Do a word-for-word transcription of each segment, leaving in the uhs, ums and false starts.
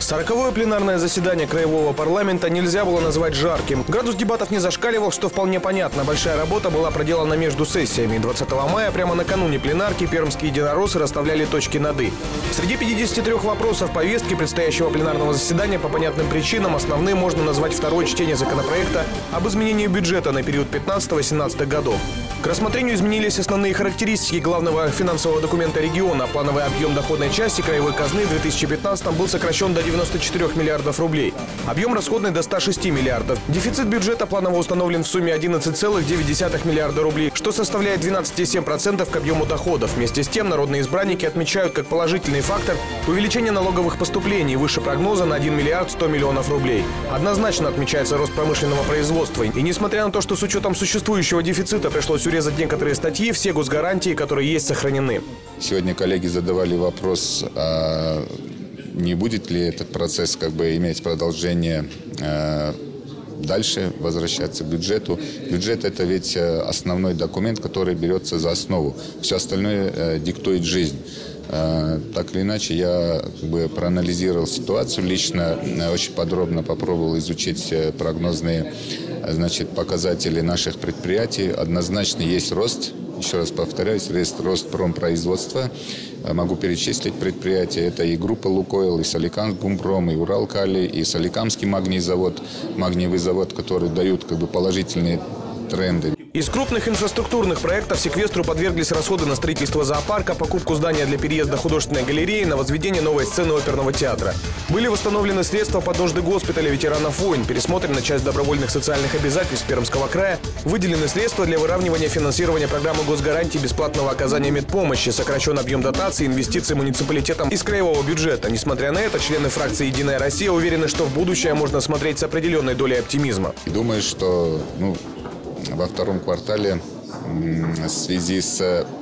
Сороковое пленарное заседание Краевого парламента нельзя было назвать жарким. Градус дебатов не зашкаливал, что вполне понятно. Большая работа была проделана между сессиями. двадцатого мая, прямо накануне пленарки, пермские единороссы расставляли точки над «и». Среди пятидесяти трёх вопросов повестки предстоящего пленарного заседания по понятным причинам основным можно назвать второе чтение законопроекта об изменении бюджета на период пятнадцатого-семнадцатых годов. К рассмотрению изменились основные характеристики главного финансового документа региона. Плановый объем доходной части краевой казны в две тысячи пятнадцатом был сокращен до девяноста четырёх миллиардов рублей. Объем расходный до ста шести миллиардов. Дефицит бюджета планово установлен в сумме одиннадцать целых девять десятых миллиарда рублей, что составляет двенадцать целых семь десятых процента к объему доходов. Вместе с тем, народные избранники отмечают как положительный фактор увеличение налоговых поступлений выше прогноза на один миллиард сто миллионов рублей. Однозначно отмечается рост промышленного производства. И несмотря на то, что с учетом существующего дефицита пришлось урезать некоторые статьи, все госгарантии, которые есть, сохранены. Сегодня коллеги задавали вопрос, а не будет ли этот процесс как бы иметь продолжение а, дальше, возвращаться к бюджету. Бюджет – это ведь основной документ, который берется за основу. Все остальное а, диктует жизнь. А, так или иначе, я как бы проанализировал ситуацию лично, очень подробно попробовал изучить прогнозные, значит, показатели наших предприятий. Однозначно есть рост. Еще раз повторяюсь, есть рост промпроизводства. Могу перечислить предприятия. Это и группа «Лукойл», и Соликамскбумпром, и Уралкали, и Соликамский магний завод, магниевый завод, которые дают как бы положительные тренды. Из крупных инфраструктурных проектов секвестру подверглись расходы на строительство зоопарка, покупку здания для переезда художественной галереи, на возведение новой сцены оперного театра. Были восстановлены средства под нужды госпиталя ветеранов войн, пересмотрена часть добровольных социальных обязательств Пермского края, выделены средства для выравнивания финансирования программы госгарантии бесплатного оказания медпомощи, сокращен объем дотаций и инвестиций муниципалитетам из краевого бюджета. Несмотря на это, члены фракции «Единая Россия» уверены, что в будущее можно смотреть с определенной долей оптимизма. Думаю, что ну, во втором квартале в связи с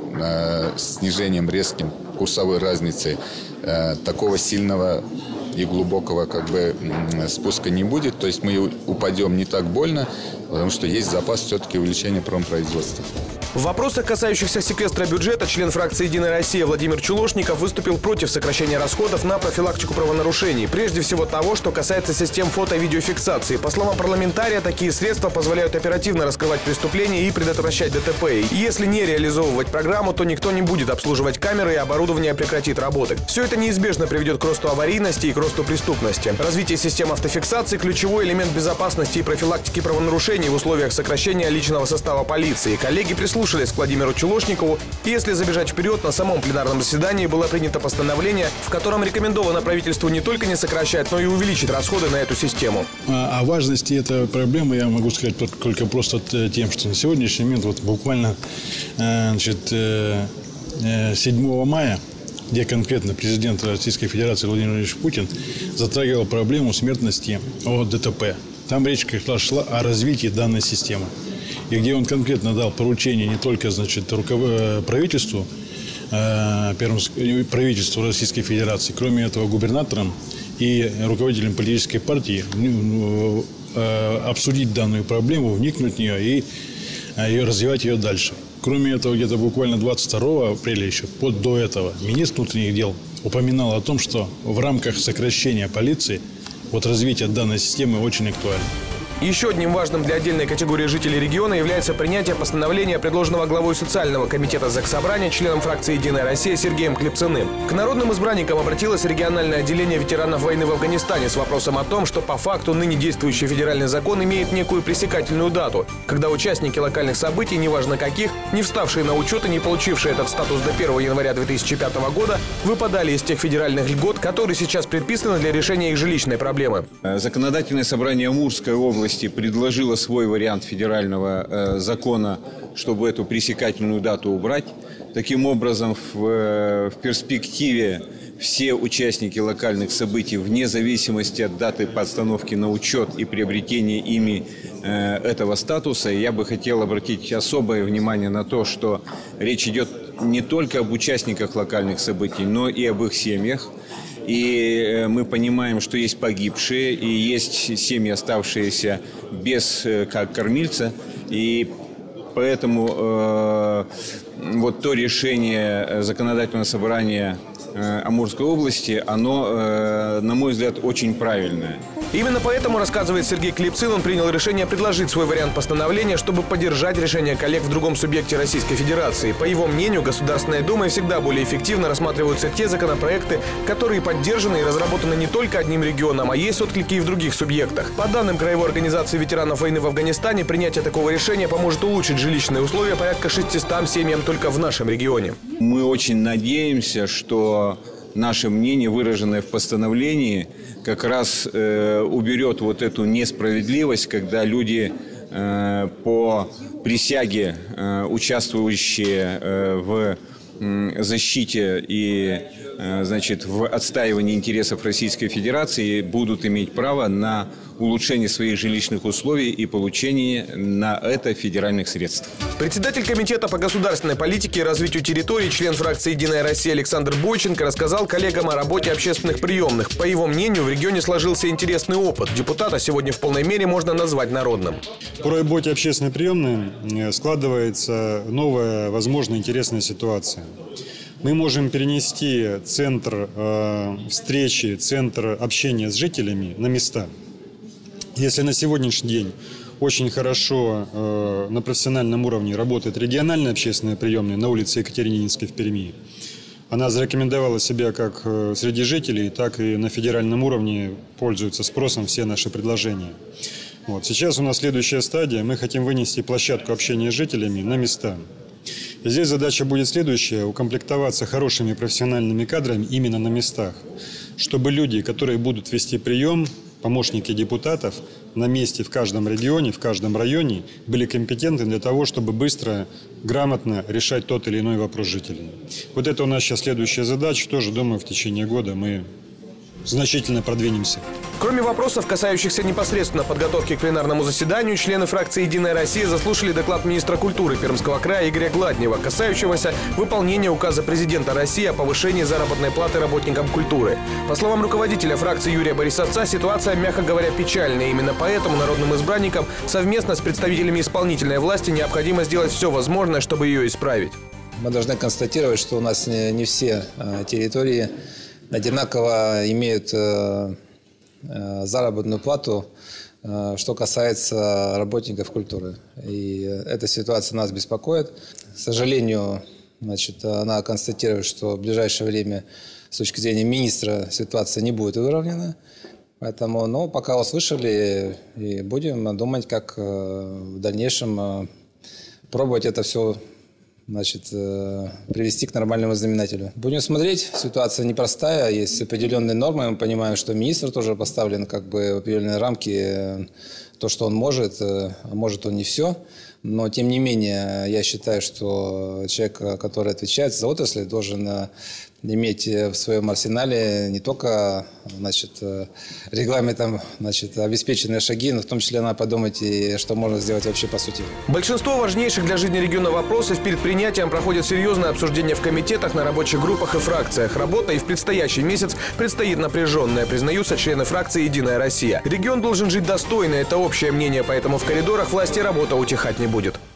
э, снижением резким курсовой разницы э, такого сильного и глубокого как бы спуска не будет. То есть мы упадем не так больно, потому что есть запас все-таки увеличения промпроизводства. В вопросах, касающихся секвестра бюджета, член фракции «Единая Россия» Владимир Чулошников выступил против сокращения расходов на профилактику правонарушений. Прежде всего того, что касается систем фото-видеофиксации. По словам парламентария, такие средства позволяют оперативно раскрывать преступления и предотвращать ДТП. И если не реализовывать программу, то никто не будет обслуживать камеры и оборудование прекратит работать. Все это неизбежно приведет к росту аварийности и к росту преступности. Развитие систем автофиксации – ключевой элемент безопасности и профилактики правонарушений в условиях сокращения личного состава полиции. Коллеги прислушались к Владимиру Чулошникову, и если забежать вперед, на самом пленарном заседании было принято постановление, в котором рекомендовано правительству не только не сокращать, но и увеличить расходы на эту систему. О важности этой проблемы я могу сказать только просто тем, что на сегодняшний момент вот буквально значит, седьмого мая, где конкретно президент Российской Федерации Владимир Владимирович Путин затрагивал проблему смертности от ДТП. Там речь как раз шла о развитии данной системы. И где он конкретно дал поручение не только, значит, руков... правительству, э, правительству Российской Федерации, кроме этого губернаторам и руководителям политической партии э, обсудить данную проблему, вникнуть в нее и э, ее, развивать ее дальше. Кроме этого, где-то буквально двадцать второго апреля еще, под, до этого, министр внутренних дел упоминал о том, что в рамках сокращения полиции вот развитие данной системы очень актуально. Еще одним важным для отдельной категории жителей региона является принятие постановления, предложенного главой социального комитета Заксобрания, членом фракции «Единая Россия» Сергеем Клепцыным. К народным избранникам обратилось региональное отделение ветеранов войны в Афганистане с вопросом о том, что по факту ныне действующий федеральный закон имеет некую пресекательную дату, когда участники локальных событий, неважно каких, не вставшие на учет и не получившие этот статус до первого января две тысячи пятого года, выпадали из тех федеральных льгот, которые сейчас предписаны для решения их жилищной проблемы. Законодательное собрание Амурской области предложила свой вариант федерального э, закона, чтобы эту пресекательную дату убрать. Таким образом, в, в перспективе все участники локальных событий, вне зависимости от даты постановки на учет и приобретения ими э, этого статуса, я бы хотел обратить особое внимание на то, что речь идет не только об участниках локальных событий, но и об их семьях. И мы понимаем, что есть погибшие, и есть семьи, оставшиеся без как кормильца. И поэтому э, вот то решение законодательного собрания Амурской области, оно, на мой взгляд, очень правильное. Именно поэтому, рассказывает Сергей Клепцин, он принял решение предложить свой вариант постановления, чтобы поддержать решение коллег в другом субъекте Российской Федерации. По его мнению, Государственной Думой всегда более эффективно рассматриваются те законопроекты, которые поддержаны и разработаны не только одним регионом, а есть отклики и в других субъектах. По данным Краевой организации ветеранов войны в Афганистане, принятие такого решения поможет улучшить жилищные условия порядка шестистам семьям только в нашем регионе. Мы очень надеемся, что наше мнение, выраженное в постановлении, как раз э, уберет вот эту несправедливость, когда люди э, по присяге, э, участвующие э, в э, защите и э, значит, в отстаивании интересов Российской Федерации, будут иметь право на улучшение своих жилищных условий и получение на это федеральных средств. Председатель Комитета по государственной политике и развитию территорий, член фракции «Единая Россия» Александр Бойченко рассказал коллегам о работе общественных приемных. По его мнению, в регионе сложился интересный опыт. Депутата сегодня в полной мере можно назвать народным. По работе общественной приемной складывается новая, возможно, интересная ситуация. Мы можем перенести центр э, встречи, центр общения с жителями на места. Если на сегодняшний день очень хорошо э, на профессиональном уровне работает региональная общественная приемная на улице Екатерининской в Перми, она зарекомендовала себя как э, среди жителей, так и на федеральном уровне пользуются спросом все наши предложения. Вот. Сейчас у нас следующая стадия. Мы хотим вынести площадку общения с жителями на места. И здесь задача будет следующая – укомплектоваться хорошими профессиональными кадрами именно на местах, чтобы люди, которые будут вести прием, помощники депутатов на месте в каждом регионе, в каждом районе были компетентны для того, чтобы быстро, грамотно решать тот или иной вопрос жителей. Вот это у нас сейчас следующая задача. Тоже, думаю, в течение года мы значительно продвинемся. Кроме вопросов, касающихся непосредственно подготовки к пленарному заседанию, члены фракции «Единая Россия» заслушали доклад министра культуры Пермского края Игоря Гладнева, касающегося выполнения указа президента России о повышении заработной платы работникам культуры. По словам руководителя фракции Юрия Борисовца, ситуация, мягко говоря, печальная. Именно поэтому народным избранникам совместно с представителями исполнительной власти необходимо сделать все возможное, чтобы ее исправить. Мы должны констатировать, что у нас не все территории одинаково имеют заработную плату, что касается работников культуры. И эта ситуация нас беспокоит. К сожалению, значит, она констатирует, что в ближайшее время с точки зрения министра ситуация не будет выровнена. Поэтому, ну, пока услышали, и будем думать, как в дальнейшем пробовать это все, значит, привести к нормальному знаменателю. Будем смотреть. Ситуация непростая, есть определенные нормы. Мы понимаем, что министр тоже поставлен как бы в определенные рамки, то, что он может, а может он не все. Но, тем не менее, я считаю, что человек, который отвечает за отрасль, должен иметь в своем арсенале не только, значит, регламентом, значит, обеспеченные шаги, но в том числе надо подумать, и что можно сделать вообще по сути. Большинство важнейших для жизни региона вопросов перед принятием проходит серьезное обсуждение в комитетах, на рабочих группах и фракциях. Работа и в предстоящий месяц предстоит напряженная, признаются члены фракции «Единая Россия». Регион должен жить достойно, это общее мнение, поэтому в коридорах власти работа утихать не будет.